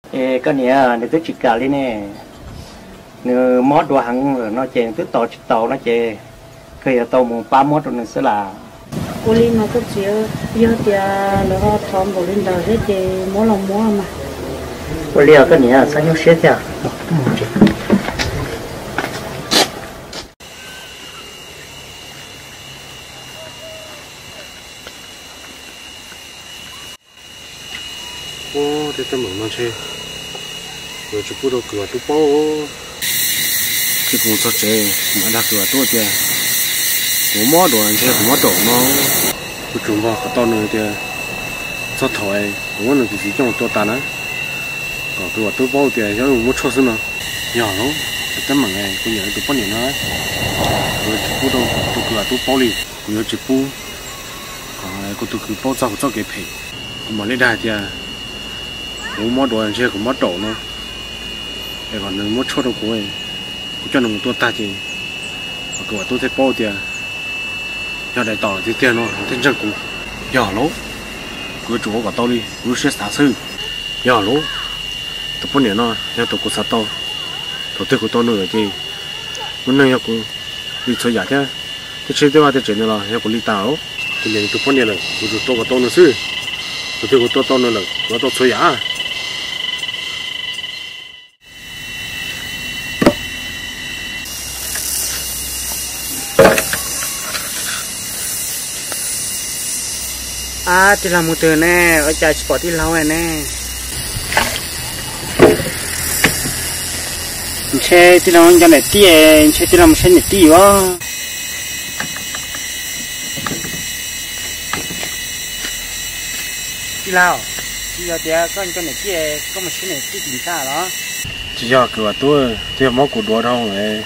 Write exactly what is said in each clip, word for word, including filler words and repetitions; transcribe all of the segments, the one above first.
ê cái này để tôi chỉ cả đi nè nếu mót đồ hàng nó chèn tức tàu tàu nó chè khi tàu một ba mót rồi nó sẽ là cô linh mà có chiếu giờ thì nó họ thom vào lên đầu hết thì mỗi lòng mỗi mà cô liều cái này sao nhau xếp theo ô thế tao mở mang chơi rồi chụp bút đồ cửa tôi bao cái cũng cho chơi mà đặt cửa tôi chơi cũng mót đồ anh chơi cũng mót đồ mà tôi chuẩn vào cái tao nữa chơi cho thổi cũng là cái gì trong tôi ta nữa còn tôi tôi bao chơi cho nó cho xin nó nhỏ lắm cái mà nghe tôi nhớ tôi bao nhiêu nữa rồi chụp bút đồ tôi cửa tôi bao đi rồi chụp bút còn cái tôi cứ bao cho cho cái phê mà lấy đài thì cũng mót đồ anh chơi cũng mót đồ nó để còn nó mót cho đồ của ấy cũng cho nó một tôi ta thì của tôi thấy bao tiền cho đại tỏ thì tiền nó thiên chân cũng nhỏ lố cứ chủ của tao đi cứ sẽ xả sư nhỏ lố tôi bốn年nó theo tôi cũng sát tao tôi thấy của tao nữa chứ muốn này cũng đi chơi giả thế cái chơi thế mà thế chuyện này là theo của đi tao thì nên tôi bốn年rồi tôi tôi của tao nữa sư tôi thấy của tao tao nữa là nó tao chơi giả à thì làm một từ nè ở chạy sport đi lâu này nè xe thì nó cho này tiền xe thì làm xe này tiền quá đi lâu bây giờ thì con cho này tiền có một xe này tiền gì cả đó chỉ cho cửa tôi thì máu của đua đâu này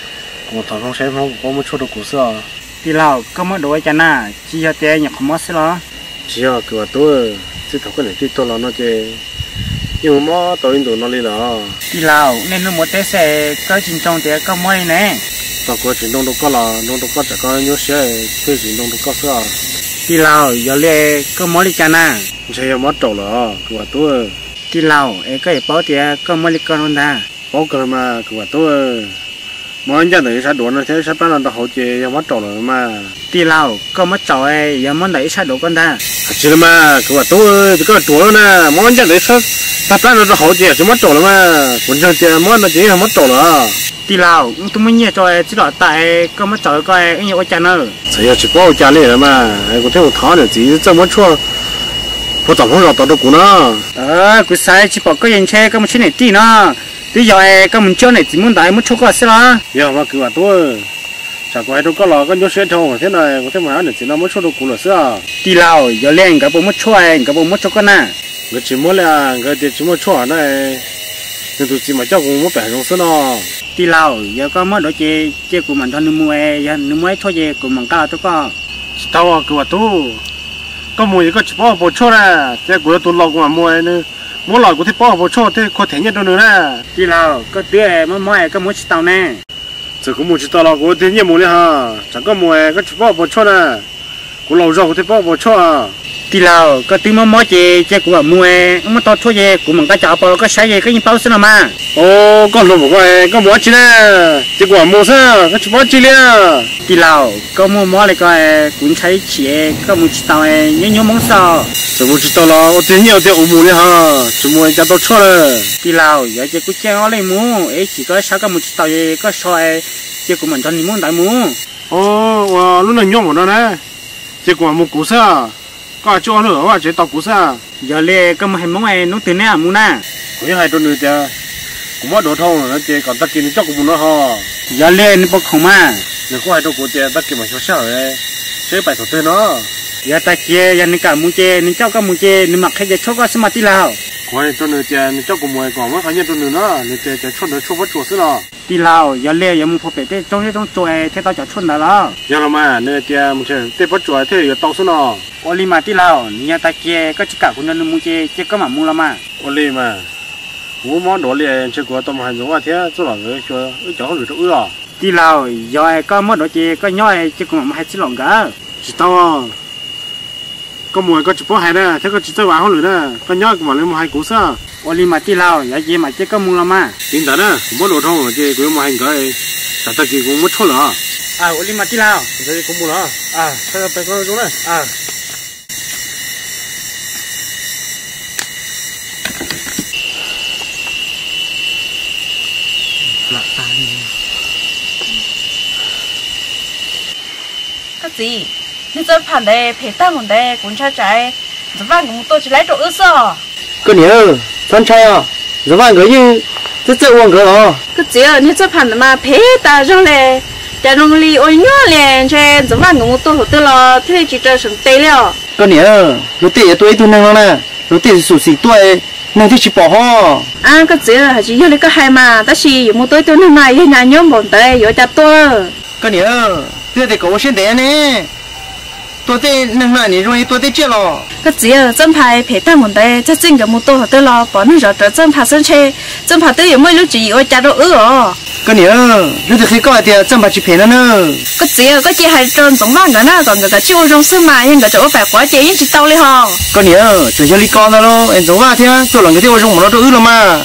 một thằng không xe máu có một chỗ đồ của xưa đi lâu có một đồ cho na chỉ cho tiền nhập không mất xí đó chỉ là cửa tôi chỉ thằng cái này chỉ tôi là nó chơi nhưng mà tôi in đồ nó đi đó đi lâu nên nó một té xe có trình trong thì có mấy nè tao có trình trong đó có là trong đó có chỉ có nhớ xe cái trình trong đó có sao đi lâu giờ lẽ có mấy đi chả na chơi mất trâu là cửa tôi đi lâu ấy cái bảo thì có mấy đi con hơn ta bảo cái mà cửa tôi mà anh chẳng thấy sao đồ nó thế sao bán nó hậu chơi mất trâu rồi mà đi lâu có mất trâu ấy giờ muốn lấy sao đồ con ta chỉ là mà cửa tôi thì có đồ nè mà anh chẳng thấy sao ta bán nó hậu chơi chỉ mất trâu rồi mà còn chẳng chơi mất nó chỉ là mất trâu rồi đi lâu tôi mới nhớ cho chỉ là tại có mất trâu coi anh nhiều cái chăn nữa 谁去包家里了嘛？哎，我听我谈的，这怎么说？我早上要到这股呢。 ờ cứ sai chỉ bảo có yên xe có một chiếc này tí nó bây giờ có một chỗ này chỉ muốn đại muốn chốt qua xí đó giờ mà cứ bảo tôi chả có ai đâu có lo cái nhớ xe thôi thế này có thể mà ăn được chỉ nó mới số đâu cũng là sao đi lâu giờ lên cái bộ mất chốt cái bộ mất chốt con nè người chỉ muốn là người thì chỉ muốn chốt này nhưng tôi chỉ mà cho cũng muốn bẻ trong số nó đi lâu giờ có mất đó chơi chơi của mình thôi nương mua giờ nương mua thôi chơi của mình cao tôi có tao cứ bảo tôi có mua cái chỉ bỏ bộ chốt nè thế của tôi lo cũng mua nữa mua lo cũng thấy bỏ bộ chốt thế có thể nhận đâu nữa nè đi lâu có tiền mà mua có mua chỉ tàu nè giờ cũng mua chỉ tao lo cũng thấy nhận mua đi ha chẳng có mua cái chỉ bỏ bộ chốt nè cũng lâu rồi cũng thấy bỏ bộ chốt à đi lâu có tiếng mà mua chơi chơi của mua mà tao thôi chơi của mình cái chảo bao cái sai gì cái gì bao xí nào mà ô con lùm của em con mua chi nè chỉ của mua sao cái chỉ mua chi liền đi lâu có mua mua lại coi cũng thấy chị có mua chỉ tàu ấy nhớ nhớ món sao chỉ mua chỉ tàu là ở tiền nhiều tiền ủng mua đi ha chỉ mua cho tao cho rồi đi lâu giờ chỉ cũng chơi ở đây mua ấy chỉ có sáu cái mua chỉ tàu ấy có soi chỉ của mình cho mình muốn đại mua ô wow lúc này nhom vào đó nè chỉ của mua củ sao có cho nữaว่าchỉ tàu củ sao giờ lê có một hai món ấy nó từ nè mua nè có những hai đôi nữa chứ cũng mất đồ thông rồi chứ còn tất nhiên chắc cũng muốn nó ha giờ lê nó bốc không mà nếu có hai đôi củ chứ tất nhiên mà sao sao rồi chế bài thủ tên nó giờ ta kia giờ nên cả mua chơi nên cháu có mua chơi nên mặc cái gì cháu có xem mà đi lâu có hai đôi nữa chứ nên cháu cũng mua còn mất hai đôi nữa nữa nên chứ chứ chốt nữa chốt mất chốt xí nào đi lâu giờ lê giờ mua phô bể thế trong thế trong chuối thế tao chọn chốt đó đó giờ là mà nên chứ mua chơi thế bắt chuối thế giờ tao xí nào ô li mà đi lâu nhà ta kia có chỉ cả cũng nên mua chơi chứ có mà mua là mà ô li mà mua món đồ liền chứ có tôm hành giống thế chỗ là người cho ở chỗ người chỗ ưa đi lâu giờ có món đồ chơi có nhoi chứ cũng mà hay chỉ lòng cả chỉ tao có mùi có chụp hay nè thế có chỉ tao vào không nữa nè có nhoi của mà lên một hai cú sao oli mà tí lao giờ gì mà chỉ có mua mà tin đó nè cũng mất đồ thông chứ cũng mà hành cái ta ta kia cũng mất thôi là à oli mà tí lao giờ cũng mua là à ta ta có chỗ này à cái gì nếu dân phản đây phải ta một đây cũng cho trái giờ vàng cũng tôi chỉ lấy đồ ướt sao cái nhớ con trai à giờ vàng cái như rất dễ uống cái đó cái gì à nếu dân phản mà phải ta rồi này để nó li ôi nhỏ liền trên giờ vàng cũng tôi tôi là thế chỉ cho sống tây了 cái nhớ lúc tiệt tôi tôi năng nè lúc tiệt sụt xì tôi năng thì chỉ bỏ ho à cái gì là chỉ yêu cái hai mà ta chỉ một tôi tôi năng này nhà nhóm bọn tây yêu chặt tôi cái nhớ tôi thì có xin tiền nè tôi thì năng này rồi tôi thì chết rồi cái gì à dân phải phải ta một đây chắc chắn cái một tôi tôi là bỏ nó rồi dân phải sinh chơi dân phải tới mấy lúc chỉ yêu chặt đồ ư à cái nhớ lúc thì khi coi thì dân phải chỉ phải nó nữa cái gì à cái gì hay trơn giống mang cái na còn cái chiêu trong sương mà nhưng cái chỗ phải quá chế chỉ tao đi hò cái nhớ chỉ cho đi con đó lo em giống vậy thế tôi làm cái tiêu trong mà nó đồ ư rồi mà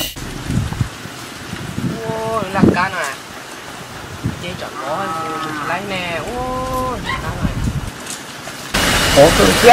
ôi là cá này chế chọn nó lấy nè ôi cá này có cơ kia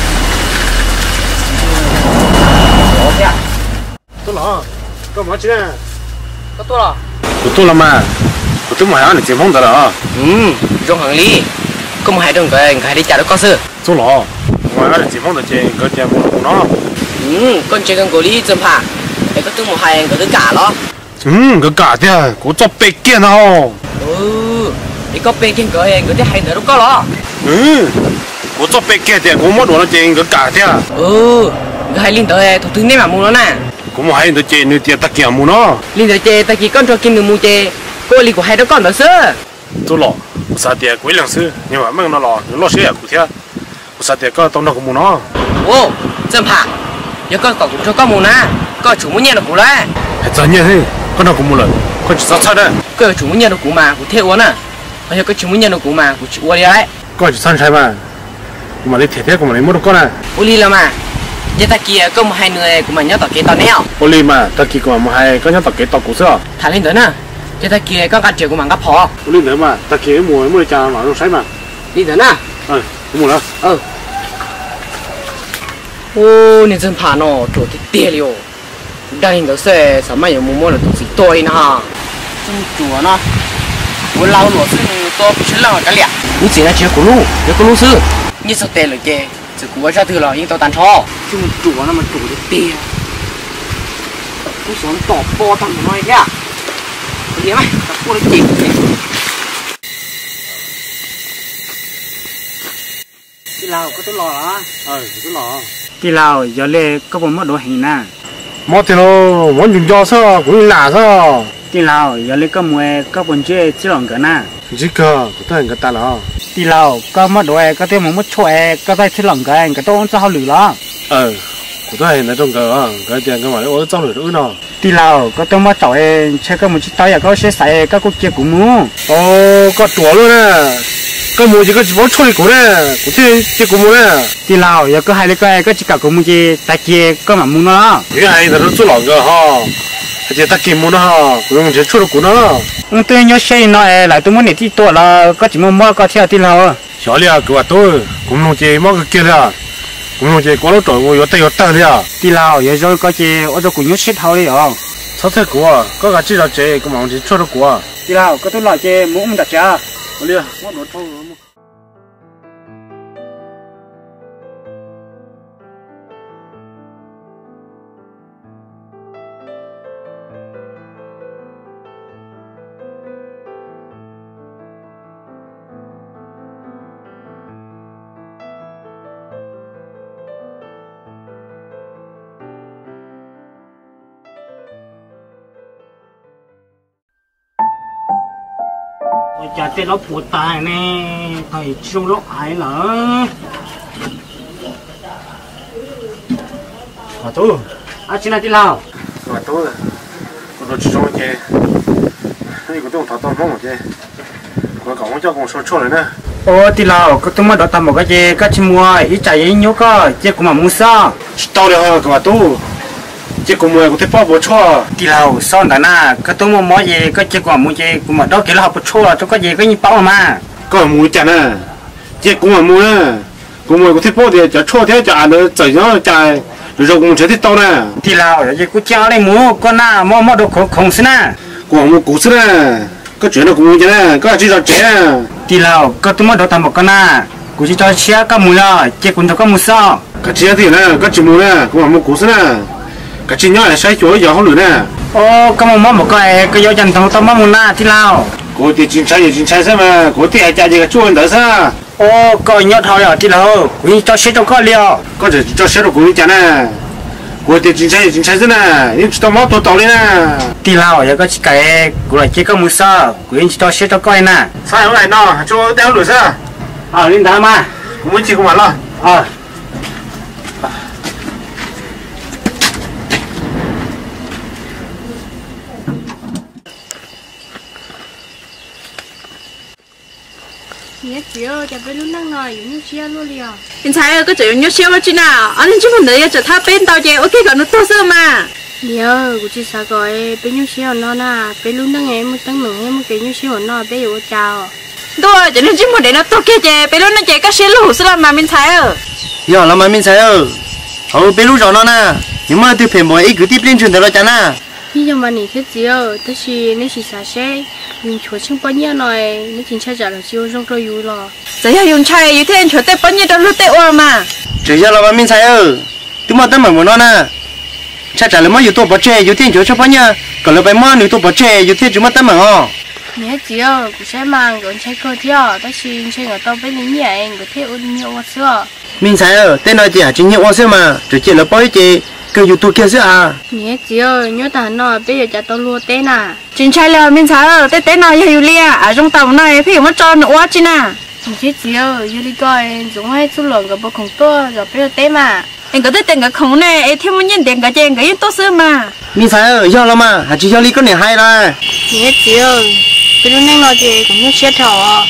có kia tôi là có mấy chứ nè có tôi là của tôi là mà của tôi mà ăn được chém phong rồi đó ừ trong hàng ly có một hai đồng cái cái đi trả được có sự tôi là ngoài ăn được chém phong rồi chém cái chém của nó ừ con chơi con cổ ly chân phà để có tôi một hai cái thứ cả đó ừ cái cả thế của cho bê kia nào ừ để có bê kia cái cái thứ hai nữa đâu có đó ừ của cho bê kia thì cũng mất đồ nó chém cái cả thế ừ cái hai linh tới thủ tướng này mà mua nó nè cũng một hai đứa chém nữa thì ta kia mua nó linh tới chơi ta chỉ con cho kim được mua chơi cô ly của hai đứa con nữa sơ tôi lo sao thì quấy lần xưa nhưng mà mang nó lo nó lo xe của thế sao thì có tông nó cũng mua nó ô chân phà nhớ con cậu cho con mua nè con chủ muốn nhận được của đấy hay sao như thế con nào cũng mua rồi con chỉ sao sao đấy cái chủ muốn nhận được của mà của theo uốn à bây giờ cái chủ muốn nhận được của mà của chịu uốn đi đấy con chỉ san sai mà mà lấy thiệt thế của mà lấy mua được con này uli là mà giờ ta kia có một hai người của mình nhớ tao kia tao neo Oli mà ta kia của mà hai có nhớ tập kế tàu cũ xưa thả lên tới nè giờ ta kia có cả triệu của mình gấp phò Oli nữa mà ta kia mua mua cho nó nó sấy mà đi tới nè ờ mua nữa ờ ô nên dân phà nó chỗ thì tiền liều đang hình đó xe sao mà nhiều mua mua là tụi xí tôi nè ha trong chùa nó muốn lau lụa sư tôi chỉ là cái lẹ cũng chỉ là chỉ của lu để của lu sư như sao tiền rồi kì chỉ của ra từ là những tao tàn cho trong chùa nó mà chủ được tiền cũng sống tỏ po thằng nói thế à cái gì mày tập cô lên chìm đi lao có tôi lò á ờ tôi lo đi lao giờ lê có một mất đồ hình nè mất thì nó muốn dùng cho sao cũng là sao đi lao giờ lê có mua có bốn chơi chỉ lòng cái nè chỉ cơ của tôi người ta là đi lao có mất đồ có thêm một mất chuột có tay chỉ lòng cái cái tôi sao lử đó ờ của tôi là trong cờ cái tiền cái mà nó trong lửa nữa nó đi lao có tôi mất chọi chơi có một chiếc tay có xe xài có cục kia cũng mua ồ có chùa luôn nè có mua chỉ có chỉ có chơi của nè của chơi chơi của mua nè đi lao giờ có hai đứa cái có chỉ cả cũng mua gì tay kia có mà mua nó cái hai là nó chút lòng cơ ha thì ta kiếm mua nó ha cũng chỉ chút của nó ông tôi nhớ xe nó lại tôi muốn để đi tôi là có chỉ mua mua có theo đi lao 小李啊，给我多，我们这毛个给了，我们这光了找我要带要带的， đi lao giờ rồi có chỉ ở chỗ cũng nhớ xe thao đi à 炒菜锅，刚刚介绍这个忙这炒的锅， đi lao có tôi lo chỉ muốn ông đặt cha 小李，我拿炒了么？ chả tên nó phụ tài nè thầy chung lúc ai nữa à tôi, à chị nào đi lao à tôi, tôi nói chung cái, cái cái tôi thằng tôi mong cái, tôi搞我叫我说错了呢。 ô đi lao có tôi mới đọc tầm một cái gì cái chim mua ít chạy ít nhớ có chỉ cũng mà mua sao 到了个嘛都， chỉ có mua có thể bao bố cho đi lâu son đó na cái tôi mua món gì cái chỉ còn mua gì cũng mà đó cái là học chua tôi có gì cái như bao mà có mua chả nè chỉ cũng mà mua nè cũng mua có thể bao thì cho cho thế cho ăn nó chạy nó chạy rồi rồi cũng chơi thì tao nè đi lâu rồi cũng chơi lấy mua con na mua mua đồ không không xin na cũng mua củ sữa nè có chuyện nó cũng mua nè có chỉ cho trẻ đi lâu cái tôi mua đồ tầm một con na cũng chỉ cho xe cái mua rồi chỉ cũng cho cái mua sao cái trẻ thì nè có chỉ mua nè cũng mua củ sữa nè cái chuyện nhỏ là sai chỗ giờ không được nè ô cái mua một cái cái dấu chân thằng tao mua na đi lâu có thể chính xác chính xác xem mà có thể ai trả gì cái chuyện đó sao ô coi nhớ thôi rồi đi lâu cũng cho xe cho con liều có thể cho xe được cũng trả nè có thể chính xác chính xác thế nè nhưng tao mót tôi tao đi nè đi lâu giờ có chỉ cái cũng là chỉ có mua sao cũng cho xe cho con nè sao hôm nay nó cho đeo lửa sao ờ linh thái mà cũng muốn chỉ không mà lo ờ nhớ chiều cho bé lúc năng nói nhớ chiều luôn liền hiện tại có chuyện nhớ chiều vào chứ nào anh chỉ muốn đợi cho tháp bên tao chơi ok còn nó tốt hơn mà nhớ của chị sao gọi bé nhớ chiều nó na bé lúc năng em một tấm mừng em một cái nhớ chiều nó bé yêu chào tôi cho nên chỉ muốn để nó tốt kia chơi bé lúc nó chơi các xe lũ sẽ làm mà mình thấy ở giờ làm mà mình thấy ở hầu bé lúc rồi nó na nhưng mà từ phèn bồi ít cứ tiếp lên truyền tới lo chán à nhưng mà nị thế gì ở thế thì nếu chỉ xả xe dùng chuột chung bao nhiêu này nếu chính xác trả lời chiều trong tôi yêu lo giờ giờ dùng chai yêu thế chuột tết bao nhiêu trong lúc tết qua mà chỉ giờ làm mà mình thấy ở tôi mà tấm mà nó na chắc trả lời mà yêu tôi bỏ chơi yêu thế chuột cho bao nhiêu còn là bài mà yêu tôi bỏ chơi yêu thế chúng mà tấm mà ho nhớ gì ở cũng sẽ mang còn chơi cơ theo thế thì chơi ở tao bên những nhà anh có thể ôn nhiều quá xưa mình thấy ở tên nói chỉ chỉ nhiều quá xưa mà chỉ chỉ là bao nhiêu cái YouTube kia à nhớ gì ơi nhớ ta nói bây giờ cho tao lùa tên à chính trai là mình thấy ở tên tên nào yêu lia ở trong tàu này phải mất cho nữa chứ nè nhớ gì ơi yêu lia coi giống hay số lượng cái bộ không to rồi bây giờ tên mà anh có thể tên cái không này em thêm một nhân tiền cái chuyện cái tốt xưa mà mình thấy ở giờ là mà hả chỉ cho lia có này hay là nhớ gì ơi bây giờ nên nói gì cũng nhớ xét thọ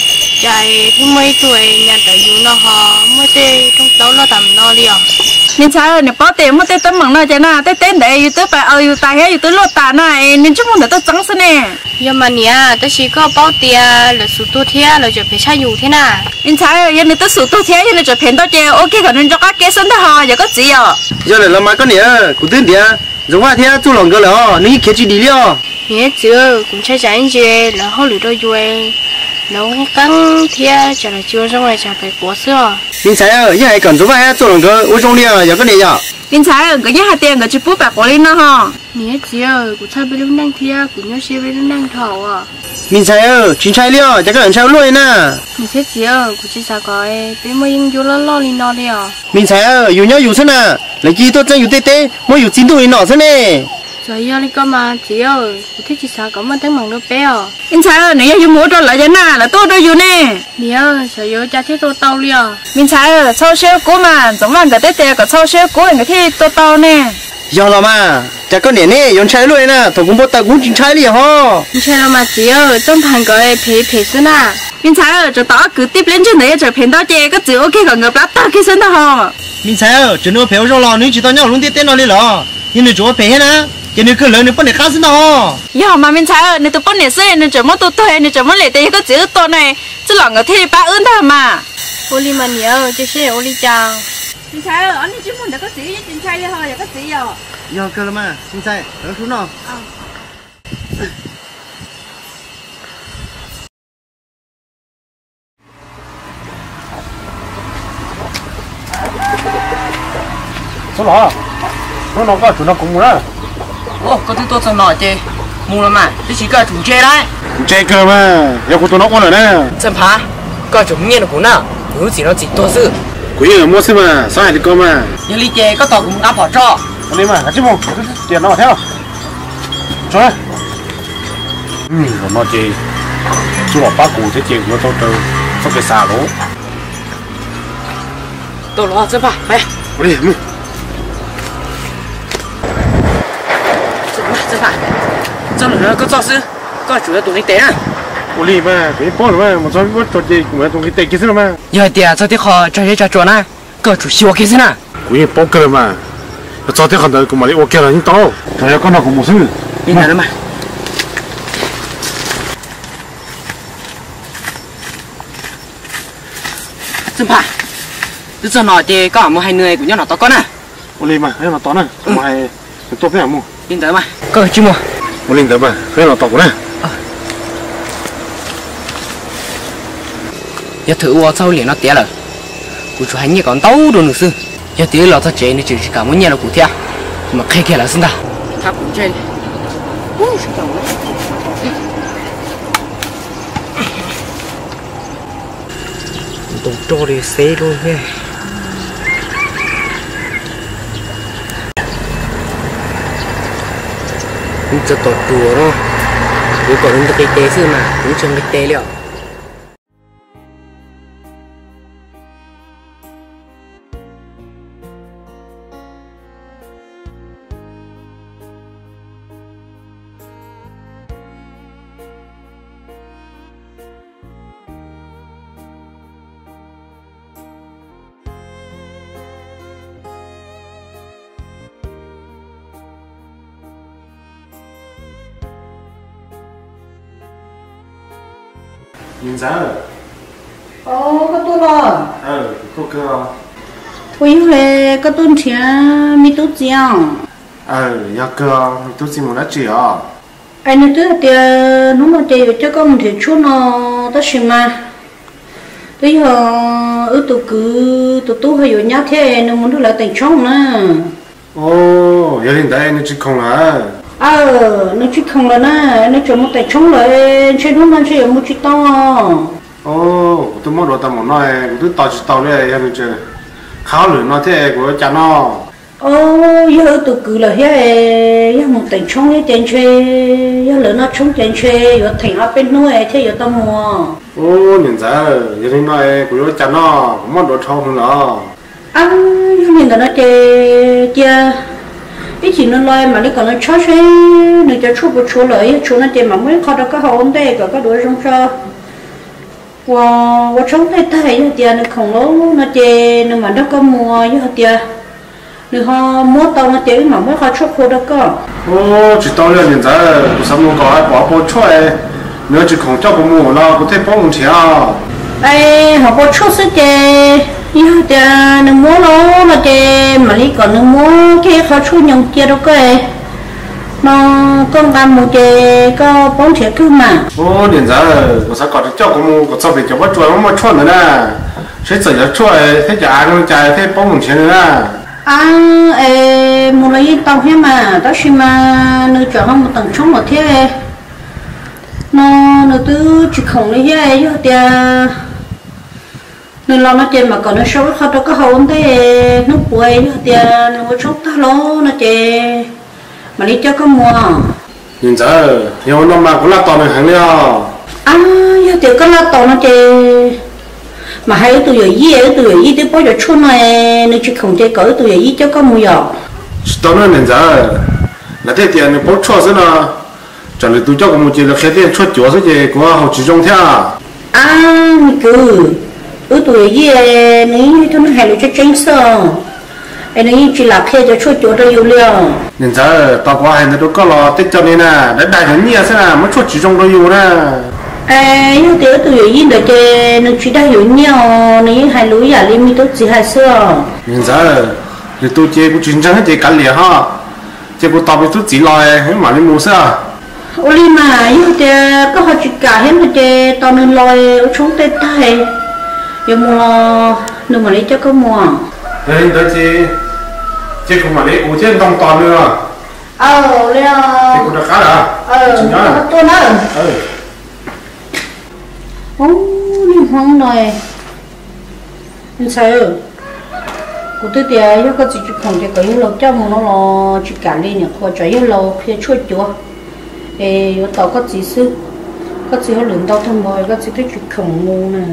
chạy thì mấy tuổi nhà tự dùng nó họ mới tê trong tàu nó tầm nó liền nên sao này bảo tiền mới tê tấm bằng nó chứ na tê tên để youtube phải ở youtube hay youtube lót tà này nên chúng mình đã trắng xí nè nhưng mà nè tôi chỉ có bảo tiền là số tu thế là cho phải sai dùng thế nào nên sao giờ này tôi số tu thế giờ cho phải đó chứ ok còn nên cho các kế sinh đó họ giờ có gì à giờ này làm mà có nè cũng tên địa giống như thế tu lòng cái là nếu kia chỉ đi liao nhớ chưa cũng chơi chạy gì là họ lựa đôi vui nấu căng thia chả là chưa xong rồi chả phải quá xưa mình thấy ở như này cần giúp ai tu lòng cái ở trong liao giờ cái này à mình thấy ở cái nhà hạt tiền cái chụp bút bạc của linh nó ha nhớ chưa cũng chơi bên lúc năng thia cũng nhớ chơi bên lúc năng thầu à mình thấy ở chính trái liao chắc cái lần sau luôn nè mình thấy chưa cũng chỉ sao coi bên mới yên vô lo lo linh nó liao mình thấy ở yêu nhau yêu thế nào lấy chi tôi chân yêu tê tê mới yêu chín tuổi nọ thế này rồi giờ đi coi mà chị ơi cũng thích chị sao có mà tiếng mỏng đâu bé à anh sao nếu như mua cho lại thế nào là tôi đâu yêu nè nhớ sao giờ cha thích tôi tao liao mình sao sau xe của mà giống như cái tết tết cái sau xe của người thích tôi tao nè giờ là mà chắc có nè nè yêu trái luôn nè tôi cũng bắt ta cũng chính trái liền ho mình chơi là mà chị ơi trong thành cái phê phê xí nè mình sao cho tao cứ tiếp lên trên đấy cho phê đó chơi cái chữ ok còn ngập lát tao cái xí đó ho mình sao chỉ nói phê rồi lo nếu chỉ tao nhau luôn tết tết nó đi lo nhưng nếu chúa phê hết á cho nên cứ lớn nên bắt để khác xin đó. Giờ mà mình thấy nên tụi bắt để xe nên chấm mất tụi tôi nên chấm mất lấy tiền cái chữ tôi này chứ lòng ở thế ba ơn thôi mà. Oli mà nhớ chứ xe Oli chào. Mình thấy anh chỉ muốn được cái chữ với chính trai thôi, cái chữ giờ. Giờ cơ mà, chính trai, ở xuống nào. số đó nó nó có chủ nó cũng muốn đó ô có thứ tôi cho nó chơi mua là mà tôi chỉ có chủ chơi đấy chơi cơ mà giờ của tôi nó có rồi nè chân phá có chủ nghe được cũng nào nếu chỉ nó chỉ tôi sự quý ở mua xem mà sao thì cơ mà giờ đi chơi có tàu cũng đã bỏ cho anh em mà hả chứ không tiền nó theo chơi ừ nó chơi chú bảo bác cụ thế chơi nó tao tao sao cái xà lố tôi lo chân phá mẹ đi mua chân phá chân nữa có cho sư có chủ là tụi tế à Uli mà cái bao mà một số cái trò chơi của mình tụi cái tệ kia thế mà giờ tiền cho thì họ cho chơi trò trò na có chủ siêu kia thế nào quý poker mà 昨天看到个嘛哩，我叫了你到，大家讲到个么事？ 你来了吗？真怕，这阵哪的搞么还เหนื่อย của nhau nó to con à? 我嚟嘛，喺度到呢，我係做咩麼？ Linh tới mà, cơ chứ mà. 我嚟到嘛，喺度到過呢。 giờ thử qua sau liền nó té rồi, cụ chủ hành như còn tấu đồ nữa sư, giờ tí là ta chơi này chỉ cả muốn nhà là cụ thea, mà khai kia là xin ta, tháp cụ chơi, đồ trò để xé luôn nghe, cũng chưa tọt đùa đó, cũng còn những cái tê sư mà cũng chưa cái tê liệu. Nhìn ra Ồ, có tôi lo. ờ có cơ Tôi về có tôi chia mi tôi chiang. ờ ya cơ tôi chỉ muốn nói chuyện à Anh nói tôi thì nó mà thì cho con thì chú nó đó xem mà. Bây giờ ở tụ cứ tụ tụ hay ở nhà thế nó muốn được lại thành trong nữa. ồ gia đình đây nó chỉ không là Ờ, nó chỉ không là nè, nó chỉ một thành trong lại trên hôm nay chỉ ở một chút to. ồ tôi muốn đồ tao muốn nói tôi tao chỉ tao đây ya nó chơi khá lửa nó thế của cha nó Ồ, giờ tụ cứ là thế, giờ một thành trong cái tiền chơi, giờ lớn nó trong tiền chơi, giờ thành ở bên nuôi thế giờ tao mua. ồ nhìn ra gia đình nói của cha nó cũng muốn đồ thâu hơn nó À, mình đã nói chơi chơi, cái chuyện nó loay mà nó còn nó chó chơi, nó cho chua bột chua lợi, chua nó chơi mà mới khó được cái hậu ổn đây, có cái đuôi trong cho. Wow, wow trong đây thấy như tiền nó khổng lồ, nó chơi nó mà nó có mua như tiền, nó họ mua tàu nó chơi mà mới khó chua khô được cơ. ồ chỉ tao là nhìn ra sao muốn có bỏ bỏ chua nếu chỉ không cho cái mù nó có thể bỏ một chiếc Ê, họ có chua sức chơi, như tiền nó mua nó nó chơi mà đi còn nó mua cái khó chua nhung kia đâu cơ. Nó con làm một cái có bốn chiếc cứ mà. ồ nhìn ra có sao có thể cho cái mù có sao phải cho bắt chuột mà chuột nữa nè sẽ chỉ cho chuột thế chả ăn nó chạy thế bỏ một chiếc nữa nè À, ê, một lấy tàu hết mà, đó là mà nó chọn không một tầng trống một thế. Nó nó cứ chỉ không lấy hết chứ thì nó lo nó chơi mà còn nó sâu khó đâu có hồn thế nó bùi chứ thì nó sốt ta lo nó chơi mà đi cho có mua. nhìn ra nhiều năm mà cũng là toàn là hàng liao À, giờ thì có là tàu nó chơi mà hay tụi giờ gì ấy tụi giờ gì tới bao giờ chua này nó chỉ không chơi cỡ tụi giờ gì cho có mua giờ. tao nói nhìn ra là thế tiền nó bỏ chuột rồi nè chẳng lẽ tôi cho cái mù chỉ là khi tiền chuột chuột rồi gì của họ chỉ trong thế à À, cứ ở tuổi gì này thôi nó hay là cho tránh sợ anh ấy chỉ là khi cho chuột chuột rồi yêu liều nhìn ra tao qua hàng nó có lo tết cho nên nè đã đại hơn nhiều thế nào mới chuột chỉ trong đó yêu nè à nhưng từ tuổi gì được chơi nó chỉ đã hiểu nhiều này hay lối giả liên mi tốt gì hay xưa nhìn ra thì tôi chơi cũng chuyển sang chơi cả liền ha chơi cũng tao bị tôi chỉ lo ấy mà đi mua sao ôi mà nhưng thì có họ chỉ cả hết mà chơi tao nên lôi ở xuống tết thay giờ mua nếu mà lấy cho có mua nên đó chơi chơi cũng mà lấy ủ chơi đông toàn nữa ờ lấy chơi cũng được khá là ờ tôi nói ừ ô đi hoang rồi anh sao cô tôi thì giờ có chỉ không thì có những lâu cho mà nó lo chỉ cả lên nhỉ họ cho những lâu khi chuột chúa thì tao có chỉ sư có chỉ họ luyện tao thầm bồi có chỉ cái chuyện khổng lồ nè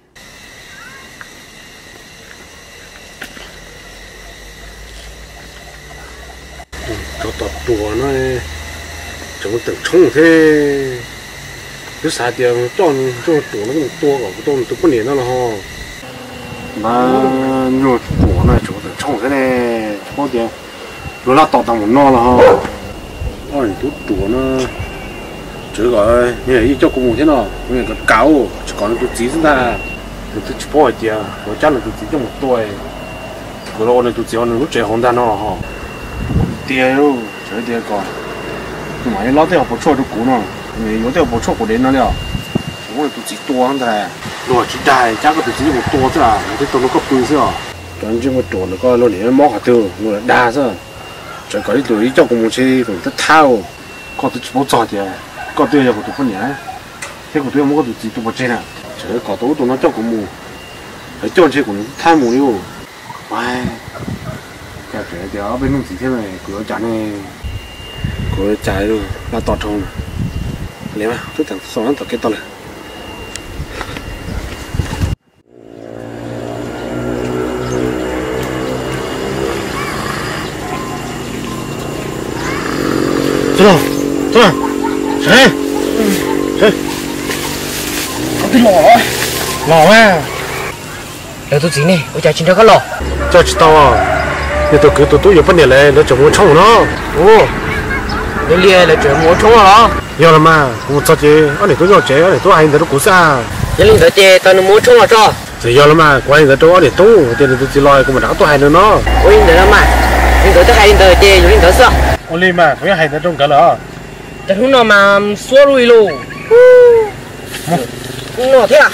cho tập đùa nó chúng từng冲thế cứ xả tiền cho cho đùa nó cũng to cả tôi tôi có niệm nó là ho mà nhiều đùa này chúng từng冲thế này có tiền rồi là tọt tầm một no là ha ôi tú chùa nó chứ gọi như vậy cho cùng thế nào như cái cáo chỉ còn tôi chỉ ra tôi chỉ bỏ tiền tôi chắc là tôi chỉ trong một tuổi rồi lo này tôi chỉ ăn lúc trẻ hôm đó nó ha tiền đâu chơi tiền còn nhưng mà nó theo bộ cho tôi cũ nó người có theo bộ cho của đến nó了我都只多安的，我只带加个都只有多着，我这都那个贵是啊，咱这么多那个老年猫下头，我大是，这个里头一叫公共车，公这套，搞得全部糟的，搞得要不都不年，这个对我都只都不真了，这搞得我都那叫公共，还叫这公共太没有，哎，该这点被弄几天了，给我家呢，给我家里那打冲，来吧，都等上完都给到了。走了，走了，谁？谁？我的老老啊！ 老头子呢？我家今天个老， 这知道啊？你都给都都有半年了，你怎么冲呢？哦， 你练了怎么冲了？ 要了嘛？我早就俺你都要接，俺你都还在这故事啊。 你领导姐到你摸冲了着？ 这要了嘛？关键在这俺你都，这里都进来，我们哪个都还能呢？ 我领导了嘛？领导都还领导姐有领导是。 我哩嘛，不要还在中间了啊！ 这头脑嘛，说路一路，嗯，我天啊！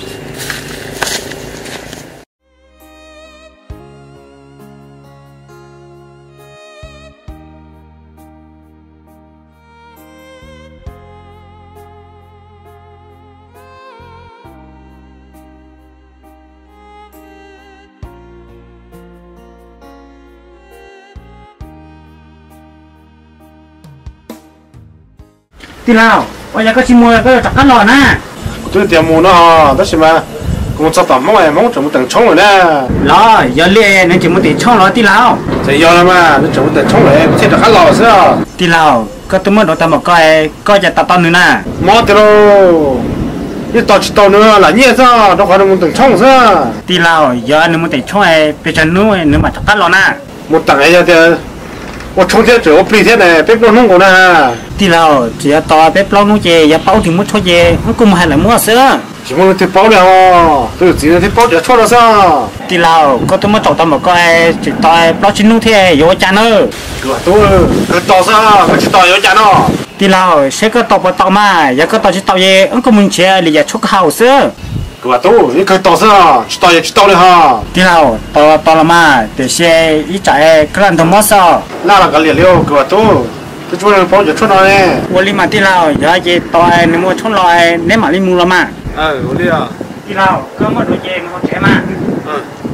đi nào bây giờ có chim mua có chặt cắt lò nè tôi tiền mua nó ha đó xem mà cũng cho tầm mong mong chồng tận冲rồi nè lò giờ liền nên chỉ muốn tiền冲lò đi nào thì giờ là mà nó chồng tận冲rồi có thể chặt cắt lò sao đi nào có tôi mới đổ tầm một coi coi chặt tao nữa nè mót rồi cái tao chỉ tao nữa là nhẹ sao đâu phải là muốn tận冲sao đi nào giờ nếu muốn tiền冲ấy bây giờ nữa nếu mà chặt cắt lò nè một tầng ấy thì我冲天走，白天呢，别不弄过呢。 đi nào chỉ là tao bếp lo nung chè giờ bao thì muốn cho chè không cùng hay là mua sữa chỉ muốn thì bao了tôi chỉ là thì bao giờ cho nó sao đi nào có tôi mới chọn tao một coi chỉ tao lo chín nung thế vô chả nữa cửa tôi cửa tao sao cửa chỉ tao vô chả nó đi nào sẽ có tao bao tao mà giờ có tao chỉ tao về không cùng mình chè thì giờ chúc hậu sữa cửa tôi cái cửa tao sao chỉ tao chỉ tao đấy ha đi nào tao tao là mà để xe ít chạy cái lần tao mất sao là là cái liền liêu cửa tôi tôi cho nên bao giờ cho nó nè 我立马地老，然后到哎，你莫冲来，你马里木了嘛？ 哎我哩啊地老，哥莫多钱，莫钱嘛？ 嗯